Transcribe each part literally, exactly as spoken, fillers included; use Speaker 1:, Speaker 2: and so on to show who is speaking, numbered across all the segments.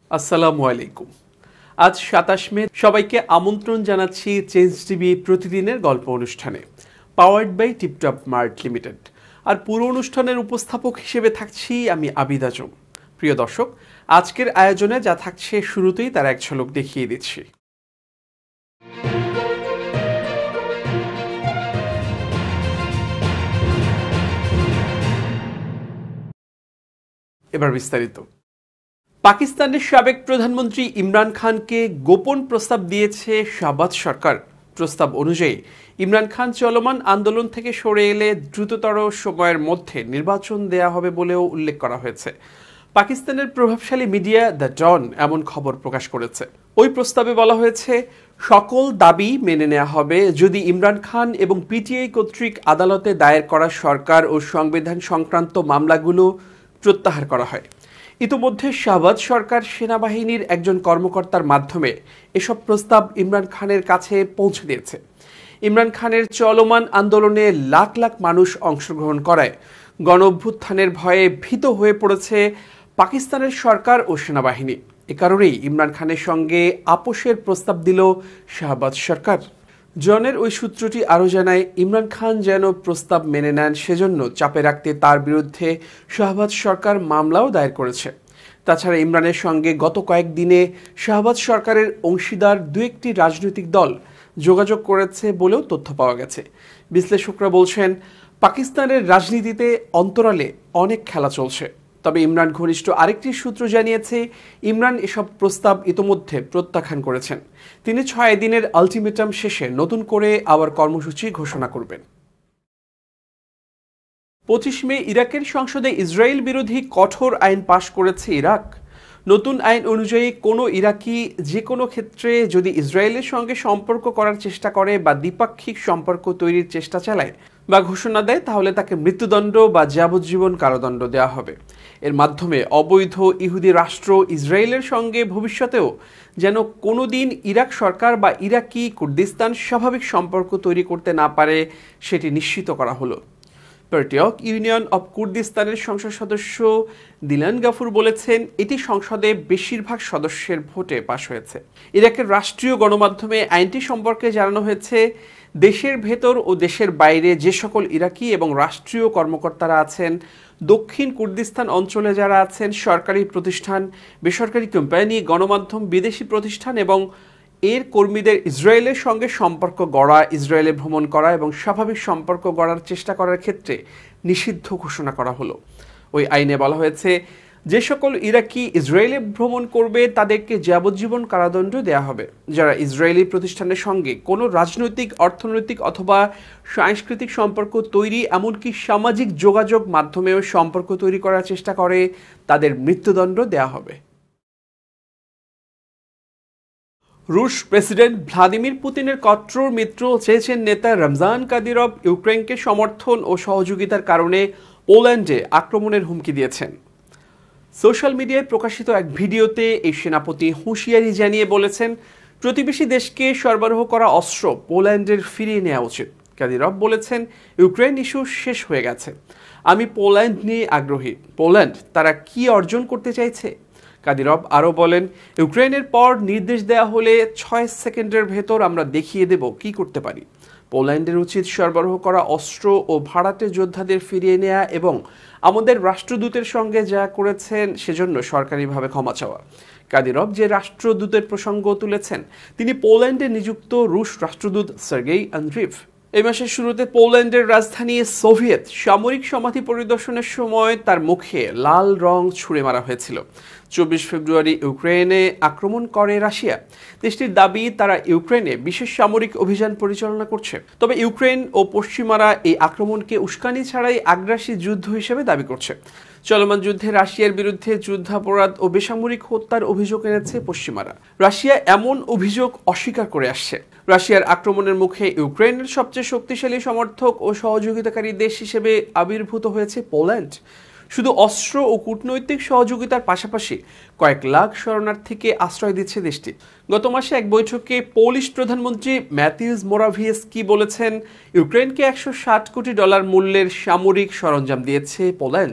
Speaker 1: আসসালামু আলাইকুম। আজ সাতাশ মে সবাইকে আমন্ত্রণ জানাচ্ছি চেঞ্জ টিভি প্রতিদিনের গল্প অনুষ্ঠানে, powered by tiptop mart limited. আর পুরো অনুষ্ঠানের উপস্থাপক হিসেবে থাকছি আমি আবিদ আজম। প্রিয় দর্শক, আজকের আয়োজনে যা থাকছে শুরুতেই তার এক ঝলক দেখিয়ে দিচ্ছি। এবার বিস্তারিত। পাকিস্তানের সাবেক প্রধানমন্ত্রী ইমরান খানকে গোপন প্রস্তাব দিয়েছে শাহবাজ সরকার। প্রস্তাব অনুযায়ী ইমরান খান চলমান আন্দোলন থেকে সরে এলে দ্রুততর সময়ের মধ্যে নির্বাচন দেয়া হবে বলেও উল্লেখ করা হয়েছে। পাকিস্তানের প্রভাবশালী মিডিয়া দ্য ডন এমন খবর প্রকাশ করেছে। ওই প্রস্তাবে বলা হয়েছে, সকল দাবি মেনে নেওয়া হবে যদি ইমরান খান এবং পিটিআই কর্তৃক আদালতে দায়ের করা সরকার ও সংবিধান সংক্রান্ত মামলাগুলো প্রত্যাহার করা হয়। ইতোমধ্যে শাহবাজ সরকার সেনাবাহিনীর একজন কর্মকর্তার মাধ্যমে এসব প্রস্তাব ইমরান খানের কাছে পৌঁছে দিয়েছে। ইমরান খানের চলমান আন্দোলনে লাখ লাখ মানুষ অংশগ্রহণ করায় গণ অভ্যুত্থানের ভয়ে ভীত হয়ে পড়েছে পাকিস্তানের সরকার ও সেনাবাহিনী। এ কারণেই ইমরান খানের সঙ্গে আপোষের প্রস্তাব দিল শাহবাজ সরকার। জনের ওই সূত্রটি আরও জানায়, ইমরান খান যেন প্রস্তাব মেনে নেন সেজন্য চাপে রাখতে তার বিরুদ্ধে শাহবাজ সরকার মামলাও দায়ের করেছে। তাছাড়া ইমরানের সঙ্গে গত কয়েকদিনে শাহবাজ সরকারের অংশীদার দু একটি রাজনৈতিক দল যোগাযোগ করেছে বলেও তথ্য পাওয়া গেছে। বিশ্লেষকরা বলছেন, পাকিস্তানের রাজনীতিতে অন্তরালে অনেক খেলা চলছে। তবে ইমরান ঘনিষ্ঠ আরেকটি সূত্র জানিয়েছে, ইমরান এসব প্রস্তাব ইতোমধ্যে প্রত্যাখ্যান করেছেন। তিনি ছয় দিনের আলটিমেটাম শেষে নতুন করে আবার কর্মসূচি ঘোষণা করবেন। পঁচিশ মে ইরাকের সংসদে ইসরায়েল বিরোধী কঠোর আইন পাশ করেছে ইরাক। নতুন আইন অনুযায়ী কোনো ইরাকি যে কোনো ক্ষেত্রে যদি ইসরায়েলের সঙ্গে সম্পর্ক করার চেষ্টা করে বা দ্বিপাক্ষিক সম্পর্ক তৈরির চেষ্টা চালায় বা ঘোষণা দেয়, তাহলে তাকে মৃত্যুদণ্ড বা যাবজ্জীবন কারাদণ্ড দেওয়া হবে। এর মাধ্যমে অবৈধ ইহুদি রাষ্ট্র ইসরায়েলের সঙ্গে ভবিষ্যতেও যেন কোনো দিন ইরাক সরকার বা ইরাকি কুর্দিস্তান স্বাভাবিক সম্পর্ক তৈরি করতে না পারে সেটি নিশ্চিত করা হলো। পার্টিয়ক ইউনিয়ন অব কুর্দিস্তানের সংসদ সদস্য দিলান গাফুর বলেছেন, এটি সংসদে বেশিরভাগ সদস্যের ভোটে পাশ হয়েছে। ইরাকের রাষ্ট্রীয় গণমাধ্যমে আইনটি সম্পর্কে জানানো হয়েছে, দেশের ভেতর ও দেশের বাইরে যে সকল ইরাকি এবং রাষ্ট্রীয় কর্মকর্তারা আছেন, দক্ষিণ কুর্দিস্তান অঞ্চলে যারা আছেন, সরকারি প্রতিষ্ঠান, বেসরকারি কোম্পানি, গণমাধ্যম, বিদেশি প্রতিষ্ঠান এবং এর কর্মীদের ইসরায়েলের সঙ্গে সম্পর্ক গড়া, ইসরায়েলে ভ্রমণ করা এবং স্বাভাবিক সম্পর্ক গড়ার চেষ্টা করার ক্ষেত্রে নিষিদ্ধ ঘোষণা করা হলো। ওই আইনে বলা হয়েছে, যে সকল ইরাকি ইসরায়েলে ভ্রমণ করবে তাদেরকে যাবজ্জীবন কারাদণ্ড দেওয়া হবে। যারা ইসরায়েলি প্রতিষ্ঠানের সঙ্গে কোনো রাজনৈতিক, অর্থনৈতিক অথবা সাংস্কৃতিক সম্পর্ক তৈরি, এমনকি সামাজিক যোগাযোগ মাধ্যমেও সম্পর্ক তৈরি করার চেষ্টা করে, তাদের মৃত্যুদণ্ড দেওয়া হবে। রুশ প্রেসিডেন্ট ভ্লাদিমির পুতিনের কট্টর মিত্র চেচেন নেতা রমজান কাদিরভ ইউক্রেনকে সমর্থন ও সহযোগিতার কারণে পোল্যান্ডে আক্রমণের হুমকি দিয়েছেন। সোশ্যাল মিডিয়ায় প্রকাশিত এক ভিডিওতে এই সেনাপতি হুঁশিয়ারি জানিয়ে বলেছেন, প্রতিবেশী দেশকে সরবরাহ করা অস্ত্র পোল্যান্ডের ফিরিয়ে নেওয়া উচিত। কাদিরভ বলেছেন, ইউক্রেন ইস্যু শেষ হয়ে গেছে, আমি পোল্যান্ড নিয়ে আগ্রহী। পোল্যান্ড তারা কি অর্জন করতে চাইছে? কাদিরভ আরও বলেন, ইউক্রেনের পর নির্দেশ দেওয়া হলে ছয় সেকেন্ডের ভেতর আমরা দেখিয়ে দেব কি করতে পারি। পোল্যান্ডের উচিত সরবরাহ করা অস্ত্র ও ভাড়াটে যোদ্ধাদের ফিরিয়ে নেওয়া এবং আমাদের রাষ্ট্রদূতের সঙ্গে যা করেছেন সেজন্য সরকারিভাবে ক্ষমা চাওয়া। কাদিরভ যে রাষ্ট্রদূতের প্রসঙ্গ তুলেছেন, তিনি পোল্যান্ডে নিযুক্ত রুশ রাষ্ট্রদূত সার্গেই আন্দ্রিভ। এই মাসের শুরুতে পোল্যান্ডের রাজধানী সোভিয়েত সামরিক সমাধি পরিদর্শনের সময় তার মুখে লাল রং ছুঁড়ে মারা হয়েছিল। চব্বিশ ফেব্রুয়ারি ইউক্রেনে আক্রমণ করে রাশিয়া। দেশটির দাবি, তারা ইউক্রেনে বিশেষ সামরিক অভিযান পরিচালনা করছে। তবে ইউক্রেন ও পশ্চিমারা এই আক্রমণকে উস্কানি ছাড়াই আগ্রাসী যুদ্ধ হিসেবে দাবি করছে। চলমান যুদ্ধে রাশিয়ার বিরুদ্ধে যুদ্ধাপরাধ ও বেসামরিক হত্যার অভিযোগ এনেছে পশ্চিমারা। রাশিয়া এমন অভিযোগ অস্বীকার করে আসছে। রাশিয়ার আক্রমণের মুখে ইউক্রেনের সবচেয়ে শক্তিশালী সমর্থক ও সহযোগিতাকারী দেশ হিসেবে আবির্ভূত হয়েছে পোল্যান্ড। শুধু অস্ত্র ও কূটনৈতিক সহযোগিতার পাশাপাশি কয়েক লাখ শরণার্থীকে আশ্রয় দিচ্ছে দেশটি। গত মাসে এক বৈঠকে পোলিশ প্রধানমন্ত্রী ম্যাথিউস মোরাভিয়েস্কি বলেছেন, ইউক্রেনকে একশো ষাট কোটি ডলার মূল্যের সামরিক সরঞ্জাম দিয়েছে পোল্যান্ড।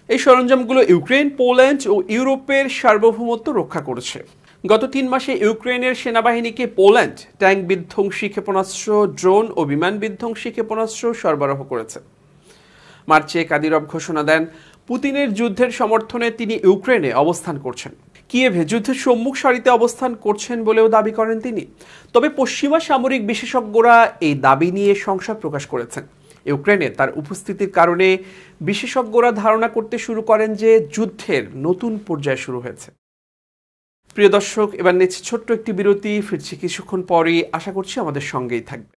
Speaker 1: এই সরঞ্জামগুলো ইউক্রেন, পোল্যান্ড ও ইউরোপের সার্বভৌমত্ব রক্ষা করেছে। গত তিন মাসে ইউক্রেনের সেনাবাহিনীকে পোল্যান্ড ট্যাঙ্ক বিধ্বংসী ক্ষেপণাস্ত্র, ড্রোন ও বিমান বিধ্বংসী ক্ষেপণাস্ত্র সরবরাহ করেছে। মার্চে কাদিরভ ঘোষণা দেন পুতিনের যুদ্ধের সমর্থনে তিনি ইউক্রেনে অবস্থান করছেন। কিয়েভে যুদ্ধের সম্মুখ সারিতে অবস্থান করছেন বলেও দাবি করেন তিনি। তবে পশ্চিমা সামরিক বিশেষজ্ঞরা এই দাবি নিয়ে সংশয় প্রকাশ করেছেন। ইউক্রেনে তার উপস্থিতির কারণে বিশেষজ্ঞরা ধারণা করতে শুরু করেন যে যুদ্ধের নতুন পর্যায় শুরু হয়েছে। প্রিয় দর্শক, এবার নিচ্ছে ছোট্ট একটি বিরতি, ফিরছি কিছুক্ষণ পরই, আশা করছি আমাদের সঙ্গেই থাকবে।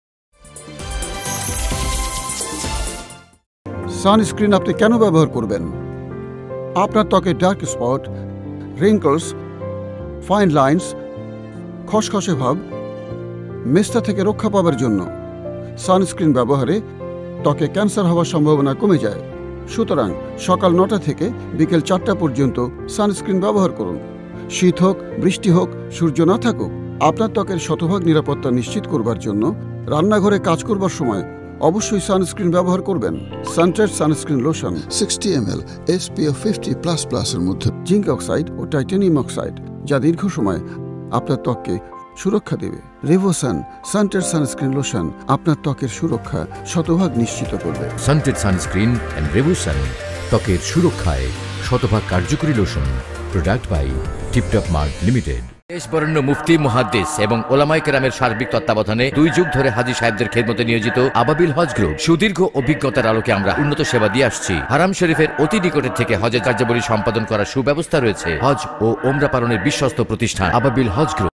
Speaker 2: সানস্ক্রিন আপনি কেন ব্যবহার করবেন? আপনার ত্বকে dark spot, wrinkles, fine lines, খসখসে ভাব, মেস্তা থেকে রক্ষা পাবার জন্য সানস্ক্রিন ব্যবহারে ত্বকে ক্যান্সার হওয়ার সম্ভাবনা কমে যায়। সুতরাং সকাল নটা থেকে বিকেল চারটা পর্যন্ত সানস্ক্রিন ব্যবহার করুন। শীত হোক, বৃষ্টি হোক, সূর্য না থাকুক, আপনার ত্বকের শতভাগ নিরাপত্তা নিশ্চিত করবার জন্য রান্নাঘরে কাজ করবার সময় অবশ্যই সানস্ক্রিন ব্যবহার করবেন। Sunted sunscreen lotion sixty M L S P F fifty plus plus এর মধ্যে জিঙ্ক অক্সাইড ও টাইটানিয়াম অক্সাইড, যা দীর্ঘ সময় আপনার ত্বককে সুরক্ষা দেবে। রেভোসান সানটেড সানস্ক্রিন লোশন আপনার ত্বকের সুরক্ষা শতভাগ নিশ্চিত করবে।
Speaker 3: সানটেড সানস্ক্রিন এন্ড রেভোসান ত্বকের সুরক্ষায় শতভাগ কার্যকরী লোশন। Product by tiptop mart limited. দেশবরেণ্য মুফতি, মুহাদ্দিস এবং ওলামায়ে কেরামের সার্বিক তত্ত্বাবধানে দুই যুগ ধরে হাজী সাহেবদের খেদমতে নিয়োজিত আবাবিল হজ গ্রুপ সুদীর্ঘ অভিজ্ঞতার আলোকে আমরা উন্নত সেবা দিয়ে আসছি। হারাম শরীফের অতি নিকটের থেকে হজের কার্যাবলী সম্পাদন করার সুব্যবস্থা রয়েছে। হজ ও ওমরা পালনের বিশ্বস্ত প্রতিষ্ঠান আবাবিল হজ গ্রুপ।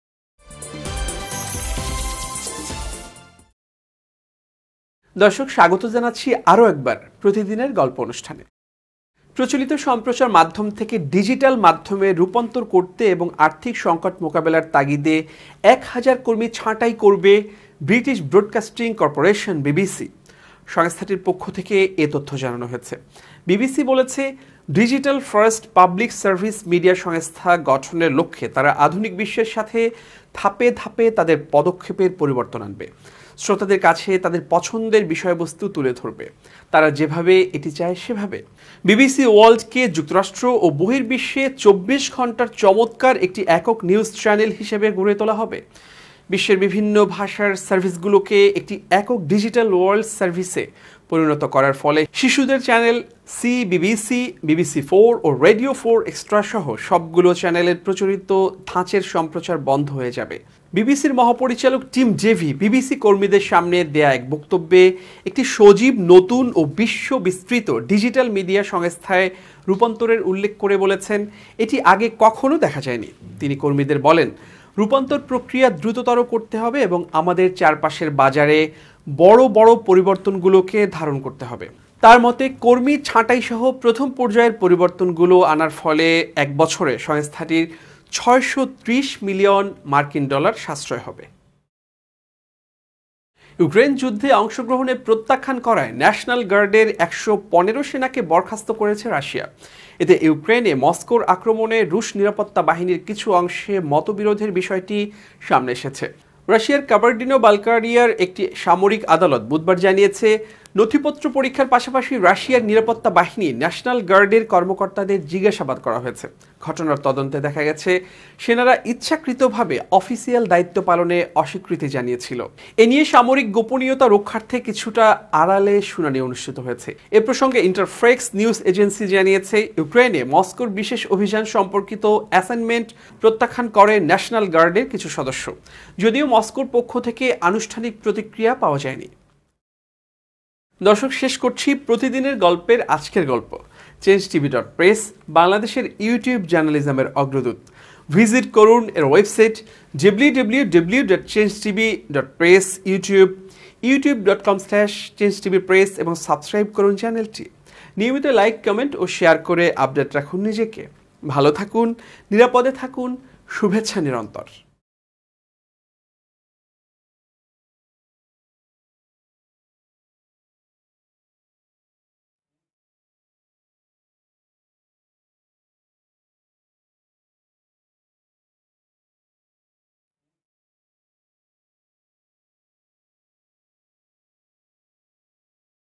Speaker 1: দর্শক, স্বাগত জানাচ্ছি আরও একবার প্রতিদিনের গল্প অনুষ্ঠানে। প্রচলিত সম্প্রচার মাধ্যম থেকে ডিজিটাল মাধ্যমে রূপান্তর করতে এবং আর্থিক সংকট মোকাবেলার তাগিদে এক হাজার কর্মী ছাঁটাই করবে ব্রিটিশ ব্রডকাস্টিং কর্পোরেশন বিবিসি। সংস্থাটির পক্ষ থেকে এ তথ্য জানানো হয়েছে। বিবিসি বলেছে, digital first public service media সংস্থা গঠনের লক্ষ্যে তারা আধুনিক বিশ্বের সাথে ধাপে ধাপে তাদের পদক্ষেপের পরিবর্তন আনবে। শ্রোতাদের কাছে তাদের পছন্দের বিষয়বস্তু তুলে ধরবে, তারা যেভাবে এটি চায় সেভাবে। বিবিসি ওয়ার্ল্ডকে যুক্তরাষ্ট্র ও বহির্বিশ্বে চব্বিশ ঘন্টার চমৎকার একটি একক নিউজ চ্যানেল হিসেবে গড়ে তোলা হবে। বিশ্বের বিভিন্ন ভাষার সার্ভিসগুলোকে একটি একক ডিজিটাল ওয়ার্ল্ড সার্ভিসে পরিণত করার ফলে শিশুদের channel C BBC, BBC four ও রেডিও ফোর এক্সট্রা সহ সবগুলো চ্যানেলের প্রচলিত ধাঁচের সম্প্রচার বন্ধ হয়ে যাবে। বিবিসির মহাপরিচালক টিম ডেভি বিবিসি কর্মীদের সামনে দেয়া এক বক্তব্যে একটি সজীব, নতুন ও বিশ্ব বিস্তৃত ডিজিটাল মিডিয়া সংস্থায় রূপান্তরের উল্লেখ করে বলেছেন, এটি আগে কখনো দেখা যায়নি। তিনি কর্মীদের বলেন, রূপান্তর প্রক্রিয়া দ্রুততর করতে হবে এবং আমাদের চারপাশের বাজারে বড় বড় পরিবর্তনগুলোকে ধারণ করতে হবে। তার মতে, কর্মী ছাঁটাই সহ প্রথম পর্যায়ের পরিবর্তনগুলো আনার ফলে এক বছরে সংস্থাটির ছয়শো ত্রিশ মিলিয়ন মার্কিন ডলার সাশ্রয় হবে। ইউক্রেন যুদ্ধে অংশগ্রহণে প্রত্যাখ্যান করায় ন্যাশনাল গার্ডের একশো পনেরো সেনাকে বরখাস্ত করেছে রাশিয়া। এতে ইউক্রেনে মস্কোর আক্রমণে রুশ নিরাপত্তা বাহিনীর কিছু অংশে মতবিরোধের বিষয়টি সামনে এসেছে। রাশিয়ার কাবার্ডিনো-বালকারিয়ার একটি সামরিক আদালত বুধবার জানিয়েছে, নথিপত্র পরীক্ষার পাশাপাশি রাশিয়ার নিরাপত্তা বাহিনী ন্যাশনাল গার্ডের কর্মকর্তাদের জিজ্ঞাসাবাদ করা হয়েছে। ঘটনার তদন্তে দেখা গেছে, সেনারা ইচ্ছাকৃতভাবে অফিসিয়াল দায়িত্ব পালনে অস্বীকৃতি জানিয়েছিল। এ নিয়ে সামরিক গোপনীয়তা রক্ষার্থে কিছুটা আড়ালে শুনানি অনুষ্ঠিত হয়েছে। এ প্রসঙ্গে ইন্টারফ্যাক্স নিউজ এজেন্সি জানিয়েছে, ইউক্রেনে মস্কোর বিশেষ অভিযান সম্পর্কিত অ্যাসাইনমেন্ট প্রত্যাখ্যান করে ন্যাশনাল গার্ডের কিছু সদস্য, যদিও মস্কোর পক্ষ থেকে আনুষ্ঠানিক প্রতিক্রিয়া পাওয়া যায়নি। দর্শক, শেষ করছি প্রতিদিনের গল্পের আজকের গল্প। চেঞ্জ টিভি ডট প্রেস বাংলাদেশের ইউটিউব জার্নালিজমের অগ্রদূত। ভিজিট করুন এর website W W W dot change TV dot press, YouTube YouTube dot com slash change TV press এবং সাবস্ক্রাইব করুন চ্যানেলটি। নিয়মিত লাইক, কমেন্ট ও শেয়ার করে আপডেট রাখুন নিজেকে। ভালো থাকুন, নিরাপদে থাকুন, শুভেচ্ছা নিরন্তর।